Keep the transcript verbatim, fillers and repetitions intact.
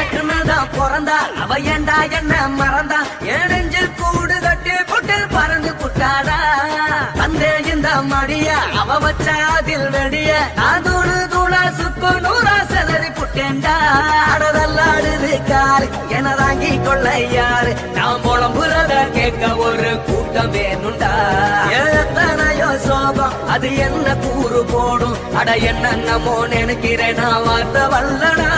எனக்குன்னுதான் பிறந்தா அவ ஏண்டா என்ன மறந்தா என் நெஞ்சில் கூடு கட்டி போட்டு பறந்து புட்டாடா வந்தே இந்த மடிய அவ வச்சா அதில் வெடிய நான் தூணு தூளா சுக்கு நூறா செதறி புட்டேன்டா அடதல்லாடுது காரு என தாங்கி கொள்ள யாரு நான் புலம்புறத கேட்க ஒரு கூட்டம் வேணுண்டா எத்தனையோ சோகம் அது என்ன கூறு போடும் அட என்னென்னமோ நினைக்கிறேன் நான் வார்த்தை வல்லடா